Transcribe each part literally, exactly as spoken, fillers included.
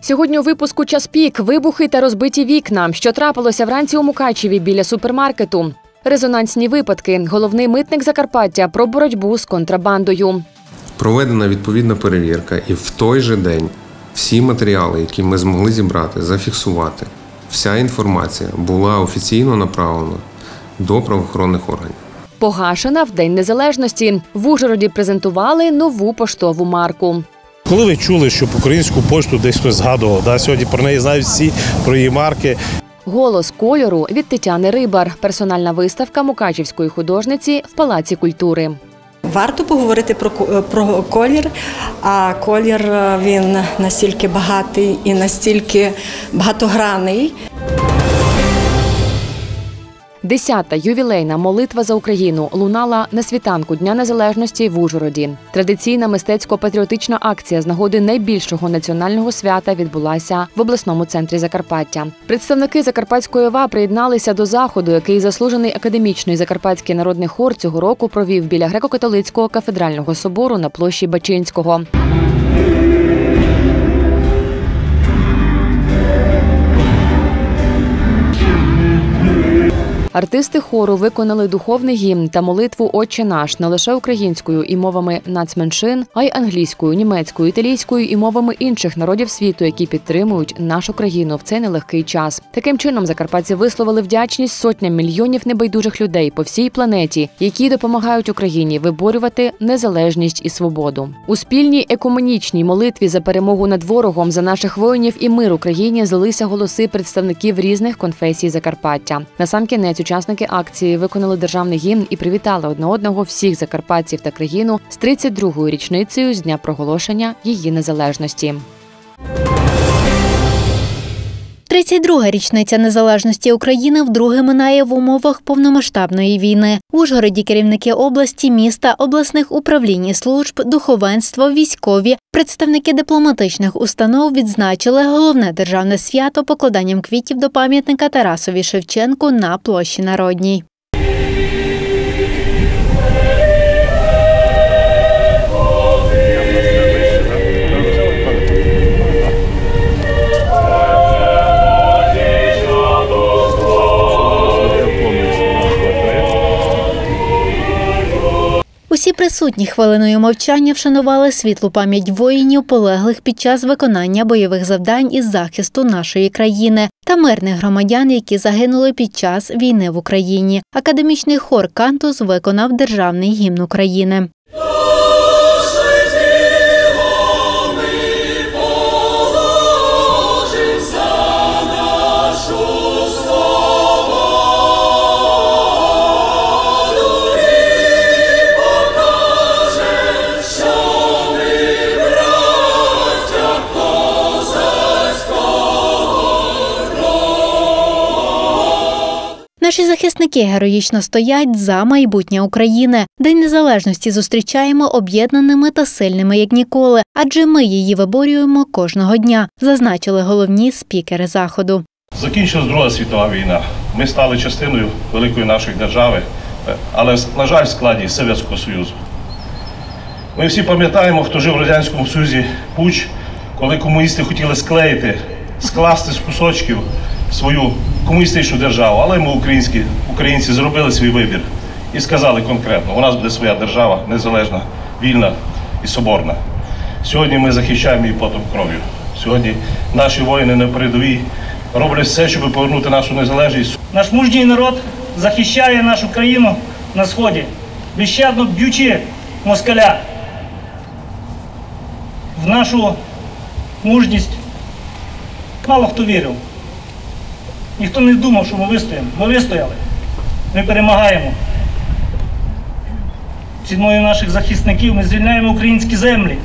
Сьогодні у випуску «Час пік» – вибухи та розбиті вікна. Що трапилося вранці у Мукачеві біля супермаркету? Резонансні випадки. Головний митник Закарпаття про боротьбу з контрабандою. Проведена відповідна перевірка і в той же день всі матеріали, які ми змогли зібрати, зафіксувати, вся інформація була офіційно направлена до правоохоронних органів. Погашена в День Незалежності. В Ужгороді презентували нову поштову марку. Коли ви чули, що про українську пошту десь хтось згадував, да, сьогодні про неї знають всі, про її марки. «Голос кольору» від Тетяни Рибар. Персональна виставка мукачівської художниці в Палаці культури. Варто поговорити про, про колір, а колір він настільки багатий і настільки багатогранний. Десята ювілейна молитва за Україну лунала на світанку Дня Незалежності в Ужгороді. Традиційна мистецько-патріотична акція з нагоди найбільшого національного свята відбулася в обласному центрі Закарпаття. Представники Закарпатської ОВА приєдналися до заходу, який заслужений академічний Закарпатський народний хор цього року провів біля Греко-католицького кафедрального собору на площі Бачинського. Артисти хору виконали духовний гімн та молитву «Отче наш» не лише українською і мовами нацменшин, а й англійською, німецькою, італійською і мовами інших народів світу, які підтримують нашу країну в цей нелегкий час. Таким чином, закарпатці висловили вдячність сотням мільйонів небайдужих людей по всій планеті, які допомагають Україні виборювати незалежність і свободу. У спільній екуменічній молитві за перемогу над ворогом, за наших воїнів і мир Україні злилися голоси представників різних конфесій Закарпаття. Насамкінець учасники акції виконали державний гімн і привітали одне одного всіх закарпатців та країну з тридцять другою річницею з дня проголошення її незалежності. тридцять друга річниця незалежності України вдруге минає в умовах повномасштабної війни. В Ужгороді керівники області, міста, обласних управлінь і служб, духовенство, військові, представники дипломатичних установ відзначили головне державне свято покладанням квітів до пам'ятника Тарасові Шевченку на площі Народній. Усі присутні хвилиною мовчання вшанували світлу пам'ять воїнів, полеглих під час виконання бойових завдань із захисту нашої країни, та мирних громадян, які загинули під час війни в Україні. Академічний хор «Кантус» виконав державний гімн України. Наші захисники героїчно стоять за майбутнє України. День Незалежності зустрічаємо об'єднаними та сильними, як ніколи, адже ми її виборюємо кожного дня, зазначили головні спікери заходу. Закінчилась Друга світова війна. Ми стали частиною великої нашої держави, але, на жаль, в складі Совєтського Союзу. Ми всі пам'ятаємо, хто жив в Радянському Союзі, путч, коли комуністи хотіли склеїти, скласти з кусочків свою комуністичну державу, але ми, українські, українці, зробили свій вибір і сказали конкретно, у нас буде своя держава, незалежна, вільна і соборна. Сьогодні ми захищаємо її потом кров'ю. Сьогодні наші воїни на передовій роблять все, щоб повернути нашу незалежність. Наш мужній народ захищає нашу країну на Сході, безщадно б'ючи москаля. В нашу мужність мало хто вірив. Ніхто не думав, що ми вистоїмо. Ми вистояли. Ми перемагаємо. Ціною наших захисників ми звільняємо українські землі.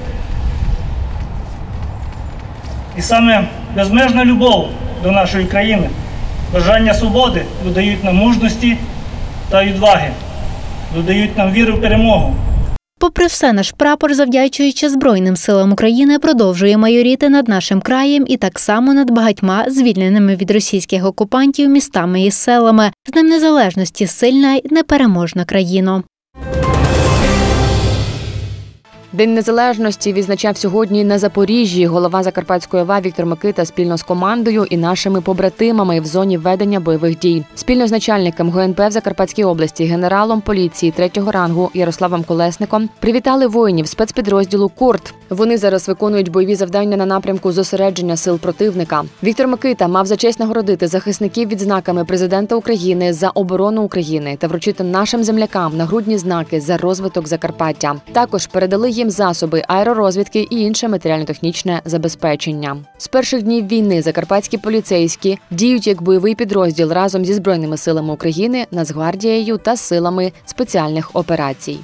І саме безмежна любов до нашої країни, бажання свободи додають нам мужності та відваги, додають нам віри в перемогу. Попри все, наш прапор, завдячуючи Збройним силам України, продовжує майоріти над нашим краєм і так само над багатьма звільненими від російських окупантів містами і селами. З Днем Незалежності, сильна й непереможна країна. День Незалежності відзначав сьогодні на Запоріжжі. Голова Закарпатської ОВА Віктор Микита спільно з командою і нашими побратимами в зоні ведення бойових дій. Спільно з начальником ГУ ен пе в Закарпатській області, генералом поліції третього рангу Ярославом Колесником привітали воїнів спецпідрозділу «Курт». Вони зараз виконують бойові завдання на напрямку зосередження сил противника. Віктор Микита мав за честь нагородити захисників відзнаками президента України за оборону України та вручити нашим землякам нагрудні знаки за розвиток Закарпаття. Також передали їм засоби аеророзвідки і інше матеріально-технічне забезпечення. З перших днів війни закарпатські поліцейські діють як бойовий підрозділ разом зі Збройними силами України, Нацгвардією та силами спеціальних операцій.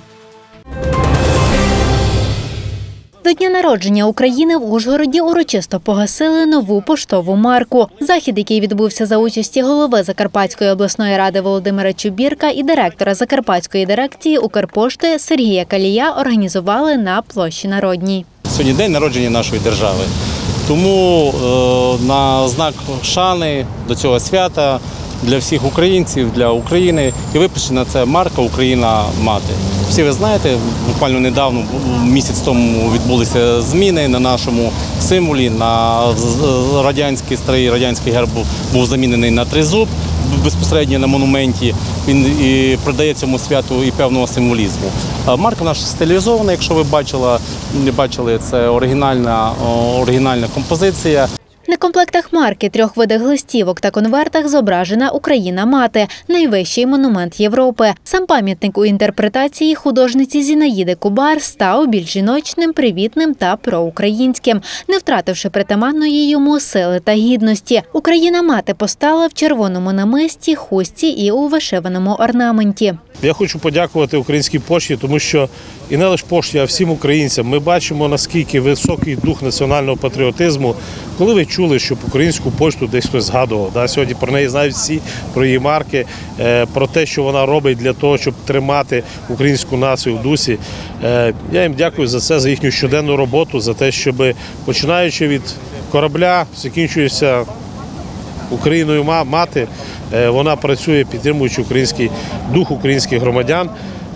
До дня народження України в Ужгороді урочисто погасили нову поштову марку. Захід, який відбувся за участі голови Закарпатської обласної ради Володимира Чубірка і директора Закарпатської дирекції Укрпошти Сергія Калія, організували на площі Народній. Сьогодні день народження нашої держави. Тому е, на знак шани до цього свята для всіх українців, для України і випущена ця марка «Україна-Мати». Всі ви знаєте, буквально недавно, місяць тому відбулися зміни на нашому символі, на радянський, старий радянський герб був замінений на тризуб безпосередньо на монументі. Він і придає цьому святу і певного символізму. Марка наша стилізована, якщо ви бачили, бачили, це оригінальна, оригінальна композиція. На комплектах марки, трьох видах листівок та конвертах зображена «Україна-Мати» – найвищий монумент Європи. Сам пам'ятник у інтерпретації художниці Зінаїди Кубар став більш жіночним, привітним та проукраїнським, не втративши притаманної йому сили та гідності. «Україна-Мати» постала в червоному намисті, хустці і у вишиваному орнаменті. Я хочу подякувати Українській пошті, тому що і не лише пошті, а всім українцям. Ми бачимо, наскільки високий дух національного патріотизму. Коли ви чули, що українську пошту десь хтось згадував, да? Сьогодні про неї знають всі, про її марки, про те, що вона робить для того, щоб тримати українську націю в дусі. Я їм дякую за це, за їхню щоденну роботу, за те, щоб починаючи від корабля, закінчується Україною мати, вона працює, підтримуючи український дух українських громадян.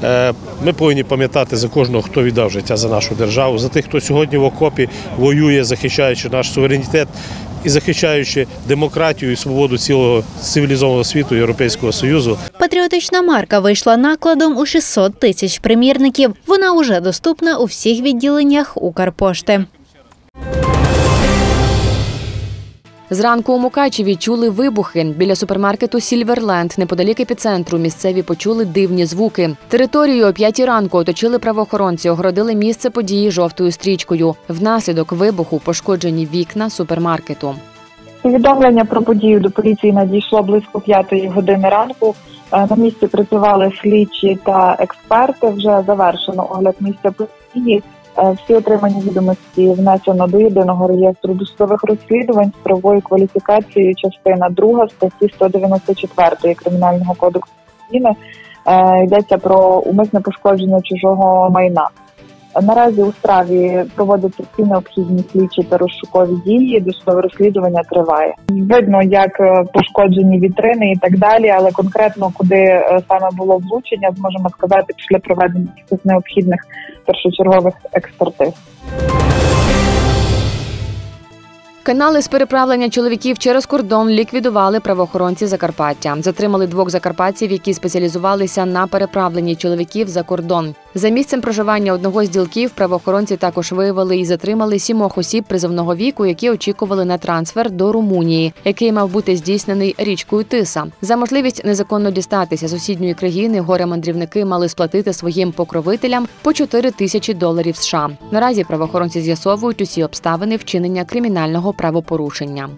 Ми повинні пам'ятати за кожного, хто віддав життя за нашу державу, за тих, хто сьогодні в окопі воює, захищаючи наш суверенітет і захищаючи демократію і свободу цілого цивілізованого світу Європейського Союзу. Патріотична марка вийшла накладом у шістсот тисяч примірників. Вона уже доступна у всіх відділеннях Укрпошти. Зранку у Мукачеві чули вибухи. Біля супермаркету «Сільверленд» неподалік епіцентру місцеві почули дивні звуки. Територію о п'ятій ранку оточили правоохоронці, огородили місце події жовтою стрічкою. Внаслідок вибуху пошкоджені вікна супермаркету. Повідомлення про подію до поліції надійшло близько п'ятої години ранку. На місці працювали слідчі та експерти. Вже завершено огляд місця події. Всі отримані відомості внесено до єдиного реєстру досудових розслідувань з правовою кваліфікацією частина друга статті сто дев'яносто чотири Кримінального кодексу України. Йдеться про умисне пошкодження чужого майна. Наразі у справі проводяться всі необхідні слідчі та розшукові дії, досудове розслідування триває. Видно, як пошкоджені вітрини і так далі, але конкретно куди саме було влучення, зможемо сказати після проведення цих необхідних першочергових експертиз. Канали з переправлення чоловіків через кордон ліквідували правоохоронці Закарпаття. Затримали двох закарпатців, які спеціалізувалися на переправленні чоловіків за кордон. За місцем проживання одного з ділків правоохоронці також виявили і затримали сімох осіб призовного віку, які очікували на трансфер до Румунії, який мав бути здійснений річкою Тиса. За можливість незаконно дістатися сусідньої країни горе-мандрівники мали сплатити своїм покровителям по чотири тисячі доларів США. Наразі правоохоронці з'ясовують усі обставини вчинення кримінального правопорушення.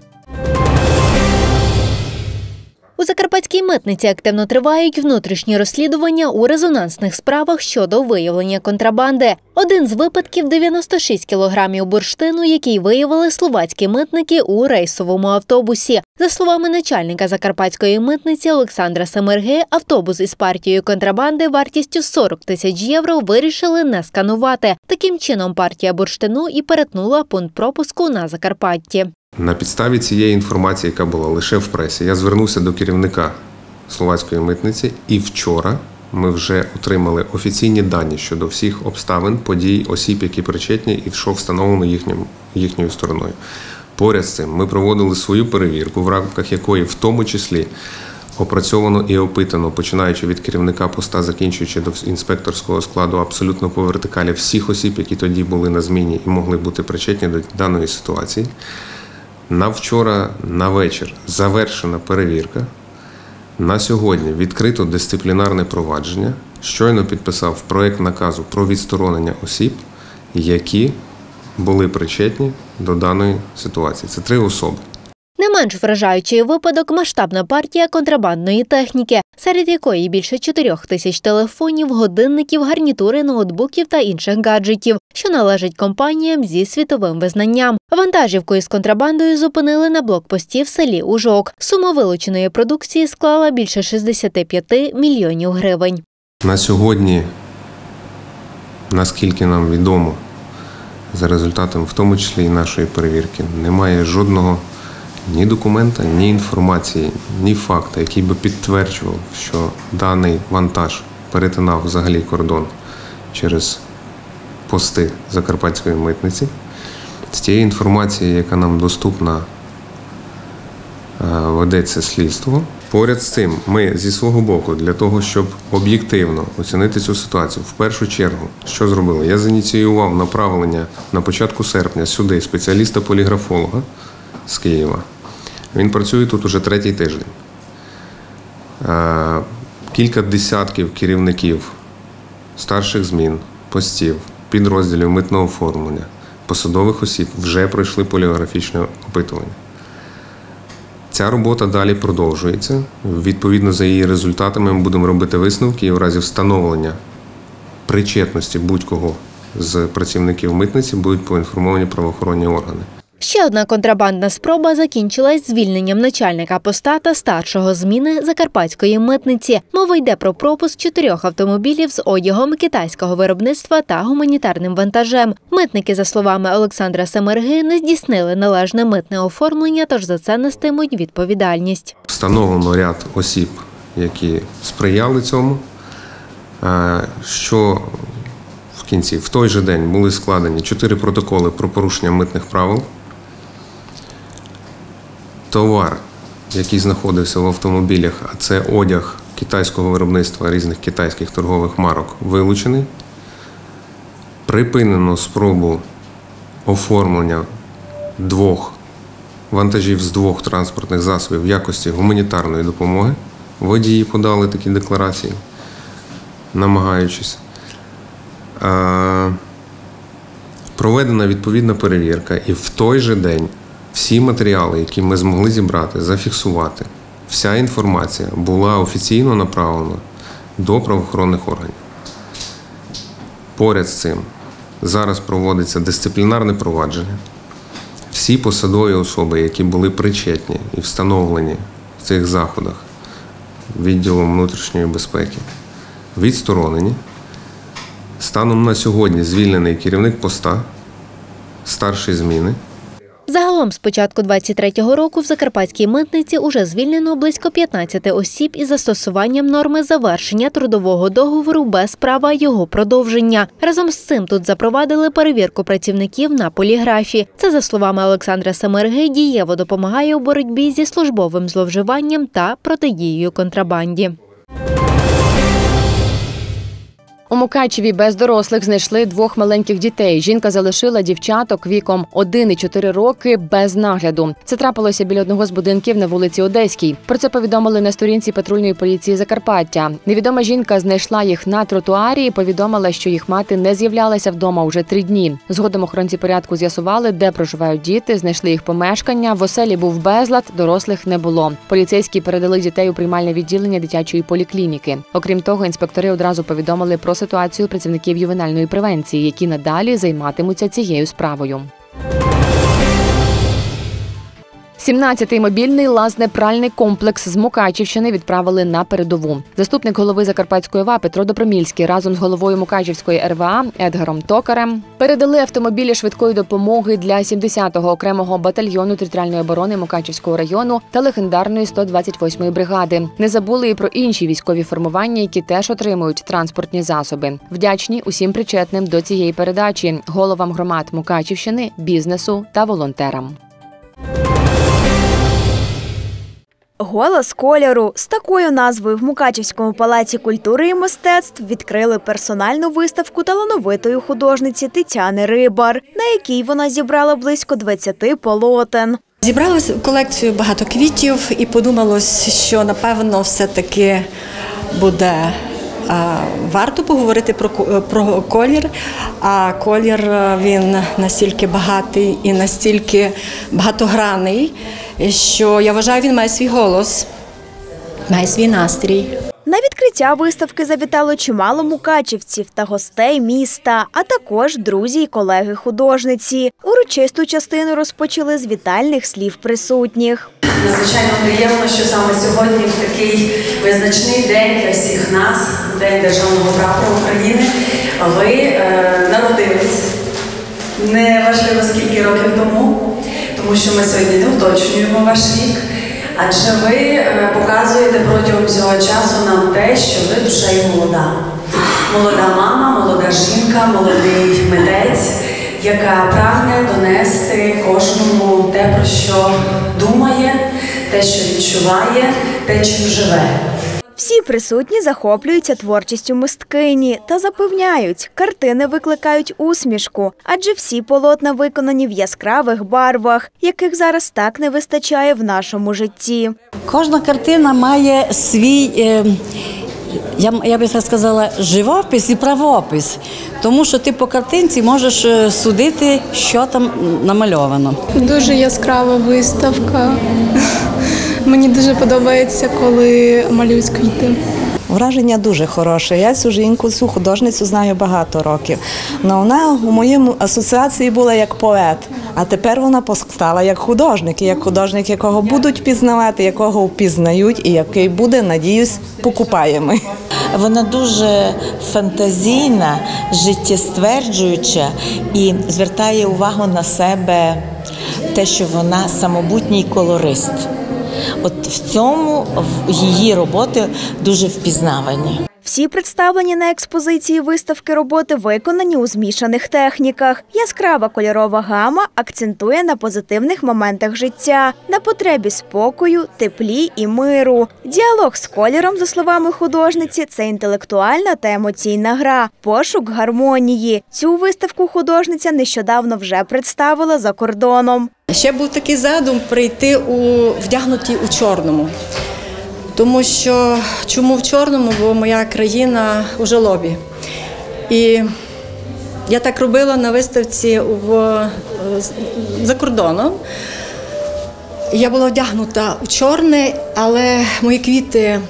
У Закарпатській митниці активно тривають внутрішні розслідування у резонансних справах щодо виявлення контрабанди. Один з випадків – дев'яносто шість кілограмів бурштину, який виявили словацькі митники у рейсовому автобусі. За словами начальника Закарпатської митниці Олександра Семерги, автобус із партією контрабанди вартістю сорок тисяч євро вирішили не сканувати. Таким чином партія бурштину і перетнула пункт пропуску на Закарпатті. На підставі цієї інформації, яка була лише в пресі, я звернувся до керівника словацької митниці і вчора ми вже отримали офіційні дані щодо всіх обставин, подій, осіб, які причетні і що встановлено їхньою, їхньою стороною. Поряд з цим ми проводили свою перевірку, в рамках якої в тому числі опрацьовано і опитано, починаючи від керівника поста, закінчуючи до інспекторського складу, абсолютно по вертикалі всіх осіб, які тоді були на зміні і могли бути причетні до даної ситуації. На вчора, на вечір завершена перевірка. На сьогодні відкрито дисциплінарне провадження. Щойно підписав проєкт наказу про відсторонення осіб, які були причетні до даної ситуації. Це три особи. Не менш вражаючий випадок – масштабна партія контрабандної техніки, серед якої більше чотирьох тисяч телефонів, годинників, гарнітури, ноутбуків та інших гаджетів, що належать компаніям зі світовим визнанням. Вантажівку із контрабандою зупинили на блокпості в селі Ужок. Сума вилученої продукції склала більше шістдесят п'ять мільйонів гривень. На сьогодні, наскільки нам відомо, за результатом в тому числі і нашої перевірки, немає жодного ні документа, ні інформації, ні факту, який би підтверджував, що даний вантаж перетинав взагалі кордон через пости Закарпатської митниці. З тієї інформації, яка нам доступна, ведеться слідство. Поряд з цим ми зі свого боку, для того, щоб об'єктивно оцінити цю ситуацію, в першу чергу, що зробили? Я зініціював направлення на початку серпня сюди спеціаліста-поліграфолога з Києва. Він працює тут уже третій тиждень. Кілька десятків керівників старших змін, постів, підрозділів митного оформлення, посадових осіб вже пройшли поліграфічне опитування. Ця робота далі продовжується. Відповідно за її результатами ми будемо робити висновки і в разі встановлення причетності будь-кого з працівників митниці будуть поінформовані правоохоронні органи. Ще одна контрабандна спроба закінчилась звільненням начальника поста та старшого зміни Закарпатської митниці. Мова йде про пропуск чотирьох автомобілів з одягом китайського виробництва та гуманітарним вантажем. Митники, за словами Олександра Семерги, не здійснили належне митне оформлення, тож за це нестимуть відповідальність. Встановлено ряд осіб, які сприяли цьому, що в кінці, в той же день були складені чотири протоколи про порушення митних правил. Товар, який знаходився в автомобілях, а це одяг китайського виробництва різних китайських торгових марок, вилучений. Припинено спробу оформлення двох вантажів з двох транспортних засобів в якості гуманітарної допомоги. Водії подали такі декларації, намагаючись. Проведена відповідна перевірка, і в той же день всі матеріали, які ми змогли зібрати, зафіксувати, вся інформація була офіційно направлена до правоохоронних органів. Поряд з цим зараз проводиться дисциплінарне провадження. Всі посадові особи, які були причетні і встановлені в цих заходах відділом внутрішньої безпеки, відсторонені. Станом на сьогодні звільнений керівник поста, старший зміни. Загалом з початку двадцять третього року в Закарпатській митниці уже звільнено близько п'ятнадцяти осіб із застосуванням норми завершення трудового договору без права його продовження. Разом з цим тут запровадили перевірку працівників на поліграфі. Це, за словами Олександра Семерги, дієво допомагає у боротьбі зі службовим зловживанням та протидією контрабанді. У Мукачеві без дорослих знайшли двох маленьких дітей. Жінка залишила дівчаток віком один і чотири роки без нагляду. Це трапилося біля одного з будинків на вулиці Одеській. Про це повідомили на сторінці патрульної поліції Закарпаття. Невідома жінка знайшла їх на тротуарі і повідомила, що їх мати не з'являлася вдома уже три дні. Згодом охоронці порядку з'ясували, де проживають діти, знайшли їх помешкання. В оселі був безлад, дорослих не було. Поліцейські передали дітей у приймальне відділення дитячої поліклініки. Окрім того, інспектори одразу повідомили про ситуацію працівників ювенальної превенції, які надалі займатимуться цією справою. сімнадцятий мобільний лазне-пральний комплекс з Мукачівщини відправили на передову. Заступник голови Закарпатської ОВА Петро Добромільський разом з головою Мукачівської ер ве а Едгаром Токарем передали автомобілі швидкої допомоги для сімдесятого окремого батальйону територіальної оборони Мукачівського району та легендарної сто двадцять восьмої бригади. Не забули і про інші військові формування, які теж отримують транспортні засоби. Вдячні усім причетним до цієї передачі – головам громад Мукачівщини, бізнесу та волонтерам. «Голос кольору» – з такою назвою в Мукачівському палаці культури і мистецтв відкрили персональну виставку талановитої художниці Тетяни Рибар, на якій вона зібрала близько двадцяти полотен. Зібрали в колекцію багато квітів і подумалось, що, напевно, все-таки буде а, варто поговорити про, про колір, а колір, він настільки багатий і настільки багатогранний, що, я вважаю, він має свій голос, має свій настрій. На відкриття виставки завітало чимало мукачівців та гостей міста, а також друзі й колеги художниці. Урочисту частину розпочали з вітальних слів присутніх. Надзвичайно приємно, що саме сьогодні, в такий визначний день для всіх нас, День Державного прапора України, ви е, народились. Неважливо, скільки років тому, тому що ми сьогодні не уточнюємо ваш вік. Адже ви показуєте протягом цього часу нам те, що ви душею молода. Молода мама, молода жінка, молодий митець, яка прагне донести кожному те, про що думає, те, що відчуває, те, чим живе. Всі присутні захоплюються творчістю мисткині та запевняють, картини викликають усмішку, адже всі полотна виконані в яскравих барвах, яких зараз так не вистачає в нашому житті. Кожна картина має свій, я, я би так сказала, живопис і правопис, тому що ти по картинці можеш судити, що там намальовано. Дуже яскрава виставка. Мені дуже подобається, коли малюють квіти. Враження дуже хороше. Я цю жінку, цю художницю знаю багато років. Но вона у моєму асоціації була як поет, а тепер вона постала як художник. І як художник, якого будуть пізнавати, якого впізнають і який буде, надіюсь, покупаємий. Вона дуже фантазійна, життєстверджуюча і звертає увагу на себе те, що вона самобутній колорист. От в цьому її роботи дуже впізнавані. Всі представлені на експозиції виставки роботи виконані у змішаних техніках. Яскрава кольорова гама акцентує на позитивних моментах життя, на потребі спокою, теплі і миру. Діалог з кольором, за словами художниці, це інтелектуальна та емоційна гра, пошук гармонії. Цю виставку художниця нещодавно вже представила за кордоном. Ще був такий задум прийти у вдягнутій у чорному. Тому що, чому в чорному, бо моя країна у жалобі. І я так робила на виставці в, за кордоном. Я була вдягнута у чорне, але мої квіти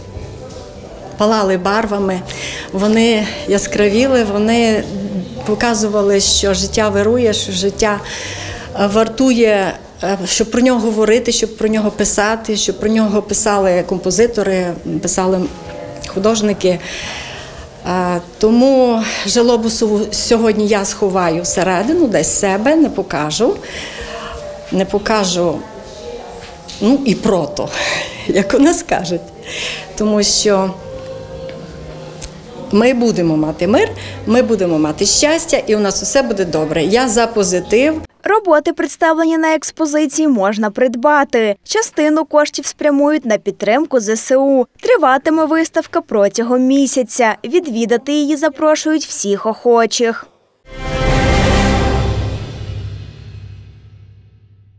палали барвами, вони яскравіли, вони показували, що життя вирує, що життя вартує, щоб про нього говорити, щоб про нього писати, щоб про нього писали композитори, писали художники. Тому жалобу сьогодні я сховаю всередину, десь себе, не покажу. Не покажу, ну і прото, як у нас кажуть. Тому що ми будемо мати мир, ми будемо мати щастя, і у нас усе буде добре. Я за позитив. Роботи, представлені на експозиції, можна придбати. Частину коштів спрямують на підтримку зе се у. Триватиме виставка протягом місяця. Відвідати її запрошують всіх охочих.